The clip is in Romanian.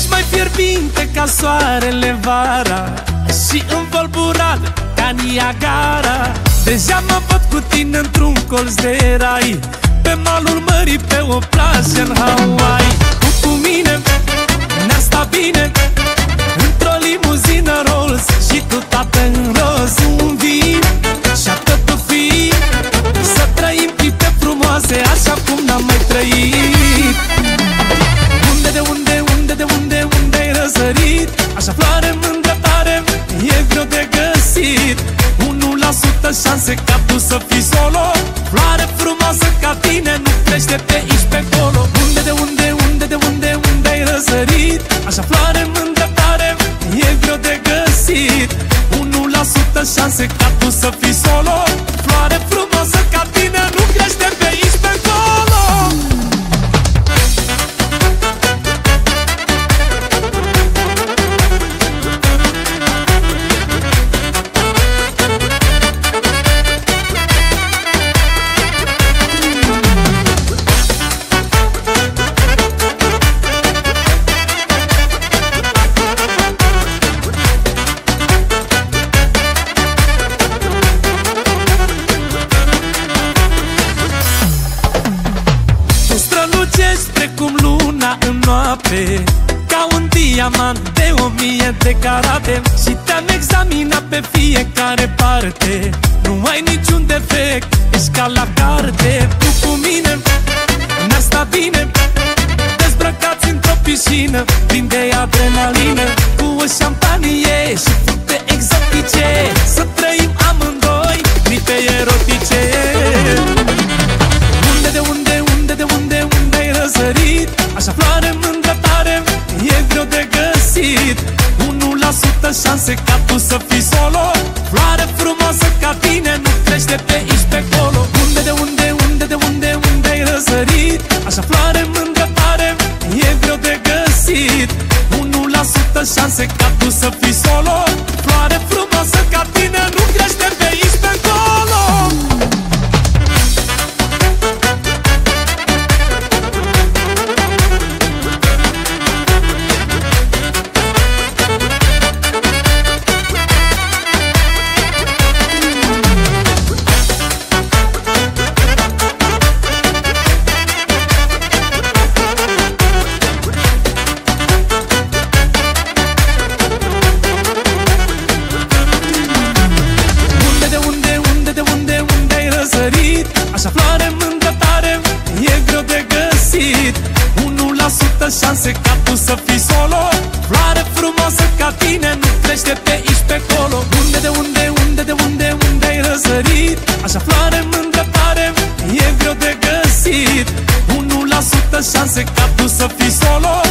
Ești mai fierbinte ca soarele vara și învolburat ca Niagara. Deja mă văd cu tine într-un colț de rai, pe malul mării, pe o plajă în Hawaii. Cu mine ne-ar sta bine într-o limuzină Rolls și tu tată în roz, un vin și atât tu fi, să trăim clipe frumoase așa cum n-am mai trăit. Unde-i răsărit? Așa floare mândră tare, e greu de găsit. 1% șanse ca tu să fii solo. Floare frumoasă ca tine nu crește pe aici pe acolo. Unde-i răsărit? Așa floare mândră tare, e greu de găsit. 1% șanse ca tu să fii solo. Floare frumoasă ca tine nu crește pe aici pe acolo. Precum luna în noapte, ca un diamant de 1000 de carate. Și te-am examinat pe fiecare parte, nu ai niciun defect, ești ca la carte. Tu cu mine ne-ar sta bine, dezbrăcați într-o piscină plin de adrenalină, cu o șampanie și fructe exotice, să trăim amândoi clipe erotice. Unde-i răsărit? Așa floare mândră tare, e greu de găsit. 1% șanse ca tu să fii solo. Floare frumoasă ca tine nu crește pe aici pe acolo. Unde-i răsărit? Așa floare mândră tare, e greu de găsit. 1% șanse ca tu să fii solo. Floare frumoasă ca tine nu crește pe aici pe acolo. Așa floare mândră tare, e greu de găsit. 1% șanse ca tu să fii solo. Floare frumoasă ca tine nu crește pe aici pe acolo. Unde-i răsărit? Așa floare mândră tare, e greu de găsit. 1% șanse ca tu să fii solo.